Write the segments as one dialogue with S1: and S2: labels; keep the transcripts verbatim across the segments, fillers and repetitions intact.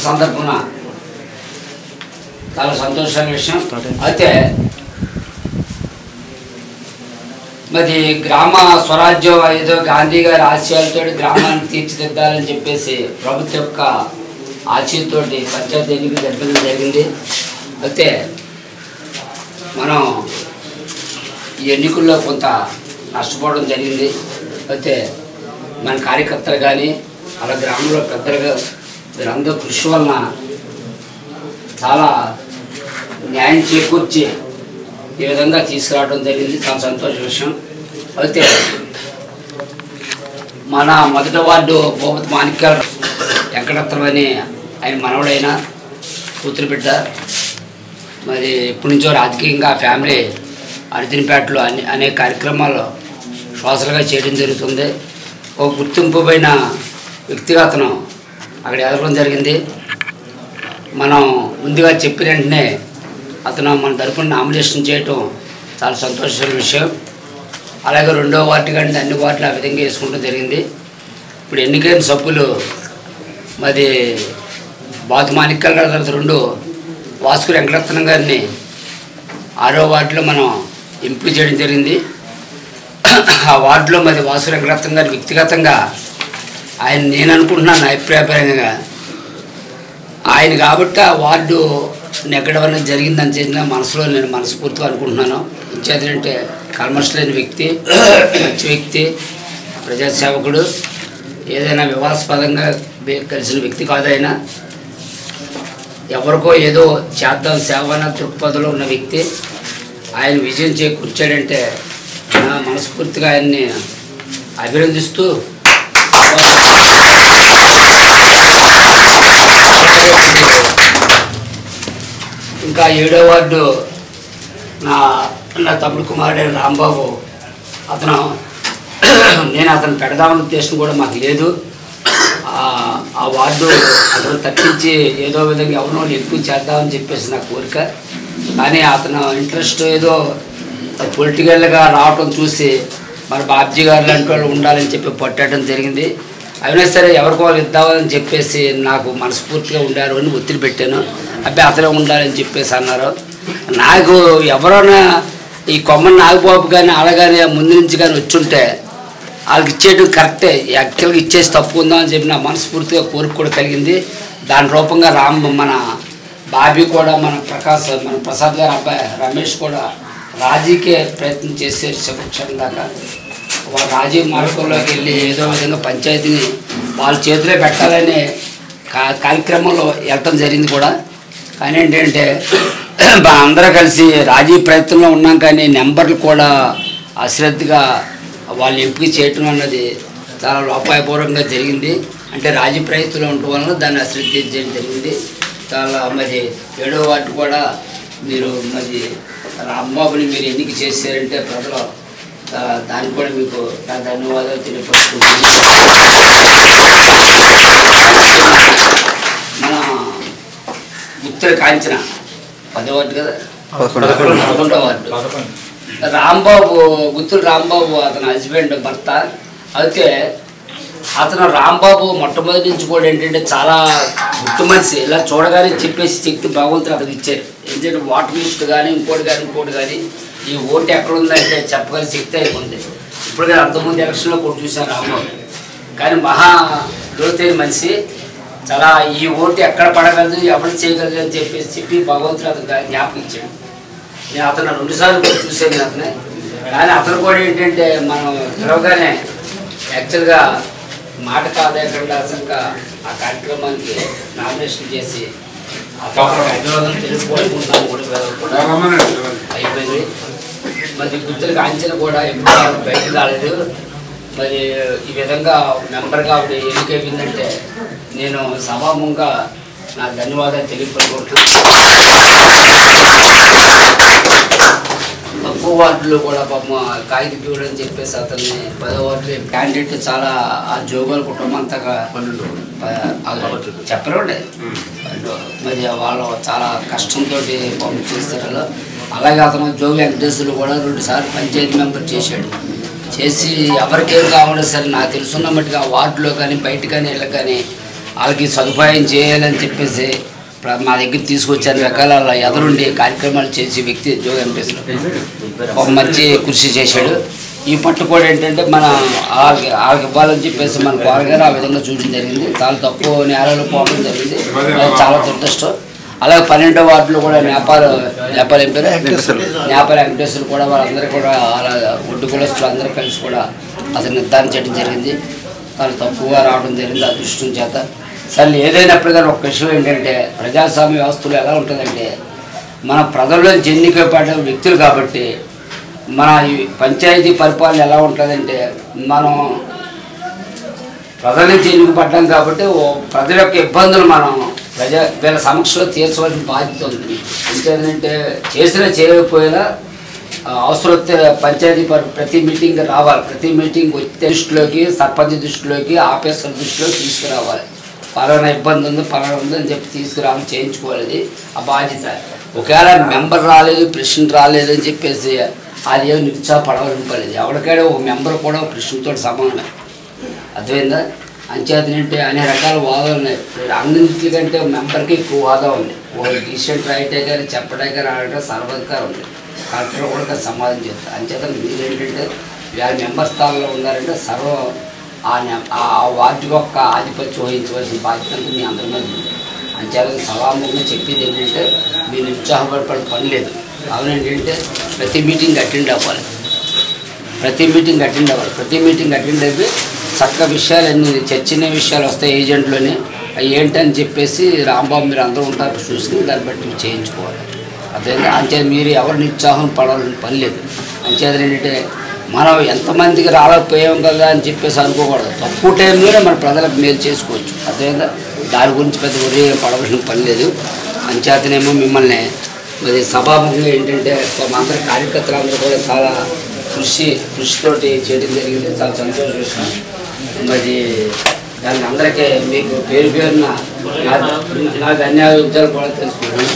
S1: సందర్భంన చాలా సంతోషమైన విషయం. అయితే మరి గ్రామ స్వరాజ్యం ఏదో గాంధీ గారి ఆశయాలతో గ్రామాన్ని తీర్చిదిద్దాలని చెప్పేసి ప్రభుత్వం యొక్క ఆశయంతో పంచాయతీ ఎన్నికలు జరపడం జరిగింది. అయితే మనం ఈ ఎన్నికల్లో కొంత నష్టపోవడం జరిగింది. అయితే మన కార్యకర్తలు కానీ అలా గ్రామంలో పెద్దలుగా వీరందరూ కృషి వలన చాలా న్యాయం చేకూర్చి ఈ విధంగా తీసుకురావడం జరిగింది. చాలా సంతోష విషయం. అయితే మన మొదటి వార్డు భూపతి మాణిక్యాల వెంకటరత్నం అని ఆయన మనవడైన కూతురు బిడ్డ మరి ఇప్పటి నుంచో రాజకీయంగా ఫ్యామిలీ అర్జున్పేటలో అన్ని అనేక కార్యక్రమాలు శ్వాసలుగా చేయడం జరుగుతుంది. ఒక గుర్తింపుపైన వ్యక్తిగతను అక్కడ ఎదగడం జరిగింది. మనం ముందుగా చెప్పిన వెంటనే అతను మన తరఫున నామినేషన్ చేయటం చాలా సంతోషమైన విషయం. అలాగే రెండో వార్డు కానీ అన్ని వార్డులు ఆ విధంగా వేసుకుంటూ జరిగింది. ఇప్పుడు ఎన్నికైన సభ్యులు మరి బాతు మాణిక్యాల గారి తర్వాత రెండు వాసుకు వెంకటరత్నం గారిని ఆరో వార్డులో మనం ఎంపిక చేయడం జరిగింది. ఆ వార్డులో మరి వాసు వెంకటరత్నం గారి వ్యక్తిగతంగా ఆయన నేను అనుకుంటున్నాను నా అభిప్రాయపరంగా ఆయన కాబట్టి ఆ వార్డు నెగ్గడం అనేది జరిగిందని చెప్పిన మనసులో నేను మనస్ఫూర్తిగా అనుకుంటున్నాను. ఇచ్చేదంటే కల్మషలేని వ్యక్తి, మంచి వ్యక్తి, ప్రజాసేవకుడు, ఏదైనా వివాదాస్పదంగా కలిసిన వ్యక్తి కాదు. ఆయన ఎవరికో ఏదో చేద్దాం సేవన దృక్పథంలో ఉన్న వ్యక్తి. ఆయన విజయం చేకూర్చాడంటే మనస్ఫూర్తిగా ఆయన్ని అభినందిస్తూ ఇంకా ఏడో వార్డు నా నా తమ్ముడు కుమారుడైన రాంబాబు అతను నేను అతను పెడదామని ఉద్దేశం కూడా మాకు లేదు. ఆ వార్డు అతను తప్పించి ఏదో విధంగా ఎవరినో ఎక్కువ చేద్దామని చెప్పేసి నా కోరిక. కానీ అతను ఇంట్రెస్ట్ ఏదో పొలిటికల్గా రావటం చూసి మన బాబ్జీ గారు లాంటి వాళ్ళు ఉండాలని చెప్పి పట్టడం జరిగింది. అయినా సరే ఎవరికో ఇద్దామని చెప్పేసి నాకు మనస్ఫూర్తిగా ఉండారు అని ఒత్తిడి పెట్టాను. అబ్బాయి అతనే ఉండాలని చెప్పేసి అన్నారు. నాకు ఎవరైనా ఈ కొమ్మని నాగబాబు కానీ అలాగని ముందు నుంచి కానీ వచ్చుంటే వాళ్ళకి ఇచ్చేయడం కరెక్టే, యాక్చువల్గా ఇచ్చేసి తప్పుకుందామని చెప్పి నా మనస్ఫూర్తిగా కోరిక కూడా కలిగింది. దాని రూపంగా రామ్ మన బాబీ కూడా మన ప్రకాశ్ మన ప్రసాద్ గారు అబ్బాయి రమేష్ కూడా రాజీకే ప్రయత్నం చేసే సంవత్సరం దాకా వాళ్ళ రాజీ మార్గంలోకి వెళ్ళి ఏదో విధంగా పంచాయతీని వాళ్ళ చేతిలో పెట్టాలనే కార్యక్రమంలో వెళ్ళటం జరిగింది కూడా. కానీ ఏంటంటే అందరూ కలిసి రాజీ ప్రయత్నంలో ఉన్నాం కానీ నెంబర్లు కూడా అశ్రద్ధగా వాళ్ళు ఎంపిక చేయటం అన్నది చాలా లోపాయపూర్వకంగా జరిగింది. అంటే రాజీ ప్రయత్నంలో ఉండటం వలన దాన్ని అశ్రద్ధ చేయడం జరిగింది. చాలా మరి ఏడో వార్డు కూడా మీరు మరి రాంబాబుని మీరు ఎన్నిక చేశారంటే ప్రజలు దానికి కూడా మీకు నా ధన్యవాదాలు తెలియపరుచుకుంటున్నాను. మన గుత్తల కాంచన పదో వార్డు కదా, పదకొండో వార్డు రాంబాబు గుత్తులు రాంబాబు అతని హస్బెండ్ భర్త. అయితే అతను రాంబాబు మొట్టమొదటి నుంచి కూడా ఏంటంటే చాలా గుర్తు మనిషి. ఇలా చూడగానే చెప్పేసి శక్తి భగవంతుడు అతనికి ఇచ్చారు. ఎందుకంటే వాటర్ లిస్ట్ కానీ ఇంకోటి కానీ ఇంకోటి కానీ ఈ ఓటు ఎక్కడ ఉందంటే చెప్పగలిగే శక్తి అయిపోయింది. ఇప్పుడు కానీ అంతకుముందు ఎలక్షన్లో కూడా చూశాను రాంబాబు. కానీ మహా లోతైన మనిషి. చాలా ఈ ఓటు ఎక్కడ పడగలదు ఎవరు చేయగలదు అని చెప్పేసి చెప్పి భగవంతుడు అతను జ్ఞాపకం ఇచ్చాడు. నేను అతను రెండుసార్లు కూడా చూసాను అతనే. కానీ అతను కూడా ఏంటంటే మనం పిలవగానే యాక్చువల్గా మాట కాదేకుండా అసలుగా ఆ కార్యక్రమానికి నామినేషన్ చేసి ధన్యవాదాలు తెలుసుకోవాలనుకుంటున్నాను. కూడా అయిపోయింది. మరి గుర్తులకు అంచన కూడా ఎప్పుడు బయటకు రాలేదు. మరి ఈ విధంగా మెంబర్గా ఆవిడ ఎన్నికైందంటే నేను సభాముఖంగా నా ధన్యవాదాలు తెలియపరుకుంటున్నాను. తక్కువ వార్డులో కూడా పాపం కాగితం ఇవ్వడం అని చెప్పేసి అతన్ని పదో వార్డులో క్యాండిడేట్ చాలా ఆ జోగుల కుటుంబం అంతగా చెప్పలేండి. మరి వాళ్ళు చాలా కష్టంతో పంపు చేస్తారు. అలాగే అతను జోగి వెంకటేశ్వరులు కూడా రెండు సార్లు పంచాయతీ మెంబర్ చేశాడు. చేసి ఎవరికేం కావాలో సరే నాకు తెలుసున్న మట్టుగా వార్డులో కానీ బయట కానీ వీళ్ళకి కానీ వాళ్ళకి సదుపాయం చేయాలని చెప్పేసి మా దగ్గర తీసుకొచ్చారు. రకాల ఎదురుండి కార్యక్రమాలు చేసి వ్యక్తి జోగి వెంకటేశ్వర ఒక మంచి కృషి చేశాడు. ఈ పట్టు కూడా ఏంటంటే మన వాళ్ళకి వాళ్ళకి ఇవ్వాలని చెప్పేసి మన కోరగారు ఆ విధంగా చూడడం జరిగింది. చాలా తక్కువ నేరాలు పోవడం జరిగింది, చాలా దురదృష్టం. అలాగే పన్నెండో వార్డులో కూడా నేపాల్ నేపాల్ ఎంపీ నేపాల్ వెంకటేశ్వరులు కూడా వాళ్ళందరూ కూడా వాళ్ళ ఒడ్డు కులస్తులు అందరూ కలిసి కూడా అతను నిర్ధారించడం జరిగింది. చాలా తక్కువగా రావడం జరిగింది అదృష్టం చేత. సరే ఏదైనప్పుడు కానీ ఒక విషయం ఏంటంటే ప్రజాస్వామ్య వ్యవస్థలో ఎలా ఉంటుందంటే మన ప్రజల్లో ఎన్నికపడ్డ వ్యక్తులు కాబట్టి మన ఈ పంచాయతీ పరిపాలన ఎలా ఉంటుందంటే మనం ప్రజల నుంచి ఎన్నికపడ్డాం కాబట్టి ఓ ప్రజల యొక్క ఇబ్బందులు మనం ప్రజా వీళ్ళ సమక్షంలో తీర్చవలసిన బాధ్యత ఉంది. ఏంటంటే చేసినా చేయకపోయినా అవసరం పంచాయతీ ప్రతి మీటింగ్ రావాలి. ప్రతి మీటింగ్ వచ్చే దృష్టిలోకి సర్పంచ్ దృష్టిలోకి ఆఫీసర్ దృష్టిలోకి తీసుకురావాలి. పలానా ఇబ్బంది ఉంది పలానా ఉంది అని చెప్పి తీసుకురావాలి, చేయించుకోవాలి. ఆ బాధ్యత. ఒకవేళ మెంబర్ రాలేదు ప్రెసిడెంట్ రాలేదు అని చెప్పేసి అది ఏమి నిరుత్సాహపడవలసిన పడలేదు. ఎవరికైనా ఒక మెంబర్ కూడా ఒక ప్రెసిడెంట్తో సమానమే. అర్థమైందా? అంచేతనంటే అనేక రకాల వాదాలు ఉన్నాయి. అన్నింటికంటే మెంబర్కి ఎక్కువ వాదం ఉంది. ఓ డిసిషన్ రైటే కానీ చెప్పడే కానీ ఆడటం సర్వాధికారం ఉంది. కలెక్టర్ కూడా సమాధానం చేస్తారు. అంచేత మీరు ఏంటంటే వేరే మెంబర్ స్థానంలో ఉన్నారంటే సర్వం ఆ వార్డు యొక్క ఆధిపత్యం వహించవలసిన బాధ్యత మీ అందరి మీద ఉంది. అంచేత సభాముఖంగా చెప్పేది ఏంటంటే మీరు ఉత్సాహపడే పని లేదు. అవునంటే ప్రతి మీటింగ్ అటెండ్ అవ్వాలి, ప్రతి మీటింగ్ అటెండ్ అవ్వాలి ప్రతి మీటింగ్ అటెండ్ అయిపోయి చక్క విషయాలు అన్ని చర్చనే విషయాలు వస్తాయి ఏజెంట్లోనే. అవి ఏంటని చెప్పేసి రాంబాబు మీరు అందరూ ఉంటారు చూసుకుని దాన్ని బట్టి చేయించుకోవాలి. అదే అంచేత మీరు ఎవరు నిరుత్సాహం పడాలని పని లేదు. అంచేత ఏంటంటే మనం ఎంతమందికి రాలేకపోయాం కదా అని చెప్పేసి అనుకోకూడదు. తక్కువ టైంలోనే మన ప్రజలకు మేలు చేసుకోవచ్చు. అదే దాని గురించి పెద్ద ఒరే పడవలసిన పని లేదు. అంచేతనేమో మిమ్మల్ని మరి సభాముఖంగా ఏంటంటే అందరి కార్యకర్తలు అందరూ కూడా చాలా కృషి కృషితోటి చేయడం జరిగింది. చాలా సంతోష విషయం. మరి దానికి అందరికీ మీకు పేరు పేరున నా ధన్యవాదాలు కూడా తెలుసుకున్నాను.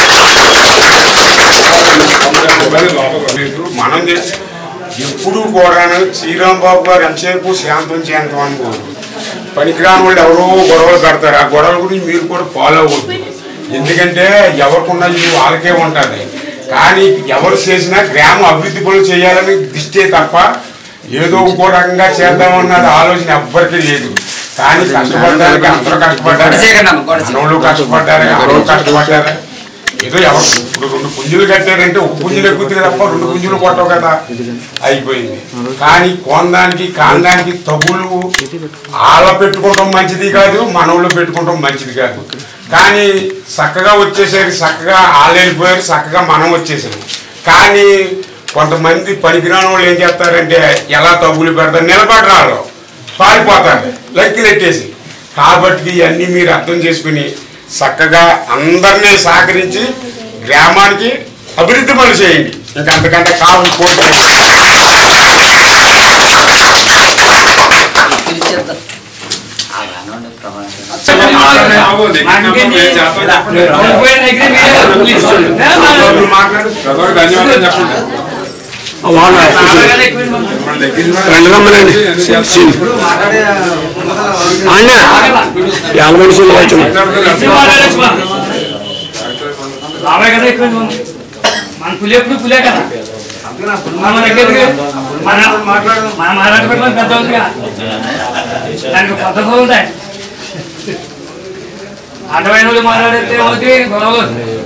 S2: మనం ఎప్పుడు కూడా శ్రీరామ్ బాబు గారు ఎంతసేపు శాంతం శాంతం అనుకోరు. పనికిరాని వాళ్ళు ఎవరో గొడవలు పెడతారు. ఆ గొడవల గురించి మీరు కూడా ఫాలో అవ్వద్దు. ఎందుకంటే ఎవరికున్న ఇది వాళ్ళకే ఉంటుంది. కానీ ఎవరు చేసినా గ్రామ అభివృద్ధి పనులు చేయాలని దిష్టే తప్ప ఏదో ఇంకో రకంగా చేద్దామన్నది ఆలోచన ఎవ్వరికీ లేదు. కానీ కష్టపడడానికి అందరూ కష్టపడ్డారు, మనోళ్ళు కష్టపడ్డారు, అందరూ కష్టపడ్డారు. ఏదో ఎవరు ఇప్పుడు రెండు పుంజులు కట్టారంటే ఒక పుంజులు ఎక్కుతుంది తప్ప రెండు పుంజులు కొట్టవు కదా, అయిపోయింది. కానీ కోందానికి కాందానికి తగులు వాళ్ళ పెట్టుకోవడం మంచిది కాదు, మనోళ్ళు పెట్టుకోవడం మంచిది కాదు. కానీ చక్కగా వచ్చేసరికి చక్కగా వాళ్ళు వెళ్ళిపోయారు, చక్కగా మనం వచ్చేసాము. కానీ కొంతమంది పనికిరాని వాళ్ళు ఏం చేస్తారంటే ఎలా తగులు పెడతారు, నిలబడరాళ్ళు పారిపోతారు లెక్కలు ఎట్టేసి. కాబట్టి ఇవన్నీ మీరు అర్థం చేసుకుని చక్కగా అందరినీ సహకరించి గ్రామానికి అభివృద్ధి పనులు చేయండి. ఇంకా అంతకంటే కావాలి కోరిక.
S3: మన పులి ఎప్పుడు పులే కదా, మన మాట్లాడుకోవడం పెద్ద అవుతుందిగా, దానికి పద్ధతి ఉంటాయి. అడ్డమైన వాళ్ళు మాట్లాడితే అవుతుంది గొడవలు.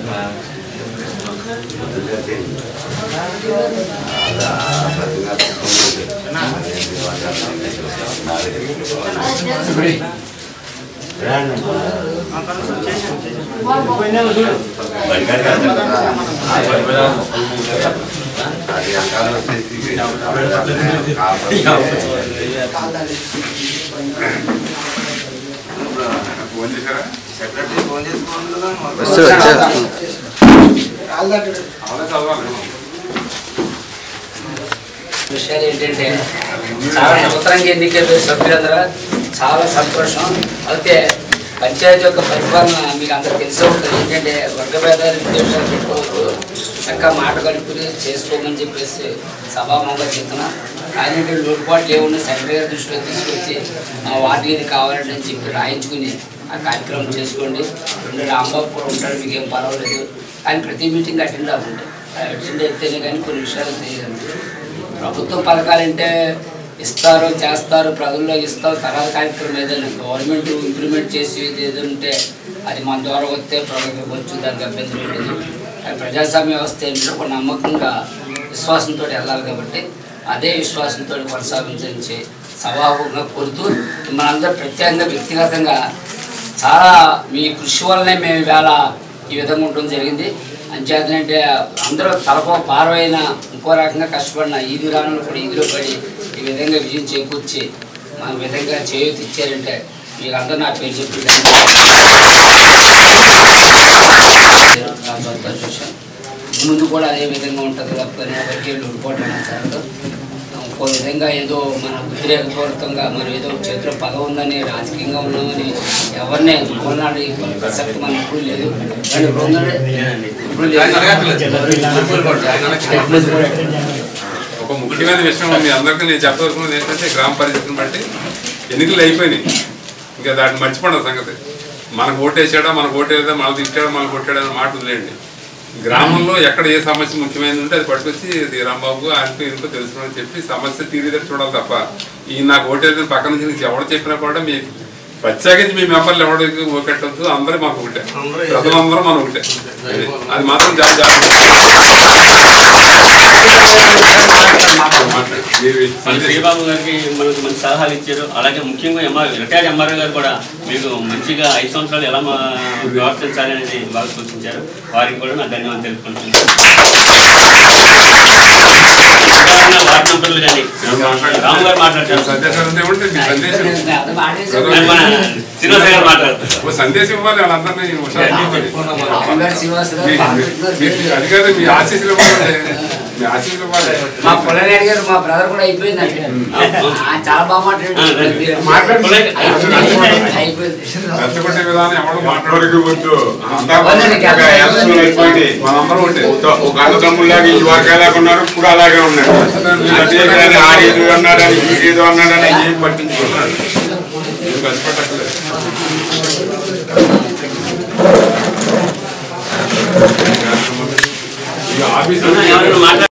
S1: విషయాలు ఏంటంటే చాలా నూతనంగా ఎన్నికలు సభ్యులందరూ చాలా సంతోషం. అయితే పంచాయతీ యొక్క పరిపాలన మీకు అందరూ తెలిసే ఉంటుంది. ఏంటంటే వర్గభేదాలు విద్వేషాలు పెట్టుకోవద్దు, చక్కగా మాట కలుపుకుని చేసుకోమని చెప్పేసి సభాముఖంగా చెప్తున్నా. కానీ లోటుపాట్లు ఏమున్నా సెక్రటరీ గారి దృష్టిలో తీసుకొచ్చి వాటికి ఇది కావాలని చెప్పి రాయించుకుని ఆ కార్యక్రమం చేసుకోండి. రెండు రాంబాబు కూడా ఉంటాడు, మీకు ఏం పర్వాలేదు. కానీ ప్రతి మీటింగ్ అటెండ్ అవ్వండి. అటెండ్ అయితేనే కానీ కొన్ని విషయాలు తెలియదండి. ప్రభుత్వం పథకాలంటే ఇస్తారు, చేస్తారు, ప్రజల్లో ఇస్తారు. తర్వాత కార్యక్రమం ఏదైనా గవర్నమెంట్ ఇంప్లిమెంట్ చేసి ఏదంటే అది మన ద్వారా వస్తే ప్రభుత్వం వచ్చు, దానికి అభ్యంతరం లేదు. కానీ ప్రజాస్వామ్య వ్యవస్థ ఏంటంటే ఒక నమ్మకంగా విశ్వాసంతో వెళ్ళాలి. కాబట్టి అదే విశ్వాసంతో కొనసాగించి సభాముఖంగా కోరుతూ మనందరూ ప్రత్యేకంగా వ్యక్తిగతంగా చాలా మీ కృషి వల్లనే మేము ఇవాళ ఈ విధంగా ఉండడం జరిగింది. అంచేతనంటే అందరూ తలపో భారమైన ఇంకో రకంగా కష్టపడిన ఈది రాను కూడా ఈదిలో పడి ఈ విధంగా విజయం చేకూర్చి మన విధంగా చేయూతి ఇచ్చారంటే మీకు అందరూ నా పేరు చెప్పి సంతోషం. ముందు కూడా అదే విధంగా ఉంటుంది తప్ప ఎవరికి ఉడిపోవటం జరగదు. ఇంకో విధంగా ఏదో మన ఉద్రేకపూరితంగా మనం ఏదో చేతిలో పదవి ఉందని రాజకీయంగా ఉన్నామని ఎవరిని కొన్నాడు ప్రసక్తి మనకి ఇప్పుడు లేదు. కానీ ఇప్పుడు ఉందండి, ఇప్పుడు
S4: ఒక ముఖ్యమైన విషయం మీ అందరికీ నేను చెప్పదలుచుకున్నది ఏంటంటే గ్రామ పరిస్థితిని బట్టి ఎన్నికలు అయిపోయినాయి. ఇంకా దాన్ని మర్చిపోండి సంగతి. మనకు ఓటేసాడా, మనకు ఓటేదా, మనకు తిట్టాడా, మనకు కొట్టాడా అనే మాట వదిలేయండి. గ్రామంలో ఎక్కడ ఏ సమస్య ముఖ్యమైనది ఉంటే అది పట్టుకొచ్చి రాంబాబు ఆయనకు ఎందుకో తెలుసుకోవాలని చెప్పి సమస్య తీరేదని చూడాలి తప్ప ఈ నాకు ఓటేదని పక్క నుంచి నుంచి ఎవరు చెప్పినా కూడా మీ ప్రత్యేకించి మీ మెంబర్లు ఎవరికి ఓకెట్టద్దు, అందరూ మాకు ఒకటే, ప్రజలందరూ మనం ఒకటే. అది మాత్రం చాలా జాగ్రత్త.
S5: శ్రీబాబు గారికి మనకు మంచి సలహాలు ఇచ్చారు. అలాగే ముఖ్యంగా ఎంఆర్ రిటైర్డ్ ఎంఆర్ఓ గారు కూడా మీకు మంచిగా ఐదు సంవత్సరాలు ఎలా ప్రవర్తించాలి అనేది బాగా సూచించారు. వారికి కూడా నా ధన్యవాదాలు తెలుపుకుంటున్నాను. వార్డు మెంబర్లు కానీ రాము గారు మాట్లాడతారు, శ్రీనివాస గారు మాట్లాడతారు.
S4: సందేశం ఇవ్వాలి వాళ్ళందరినీ. అది కాదు మీ ఆశీస్సులు
S1: మా పొలని అడిగారు, మా బ్రదర్ కూడా అయిపోయిందండి. చాలా బాగా మాట్లాడారు.
S4: రెచ్చగొట్టే విధానం ఎవరు
S2: మాట్లాడడానికి వద్దు.
S4: మనందరం ఉంటే
S2: ఒక అన్నదమ్ములాగా ఈ వర్గాలాగా ఉన్నారు, ఇప్పుడు అలాగే ఉన్నారు. ఆడేదో అన్నాడని ఈడేదో అన్నాడని ఏం పట్టించుకున్నాడు.
S4: కష్టపడలేదు.
S5: ఆఫీసు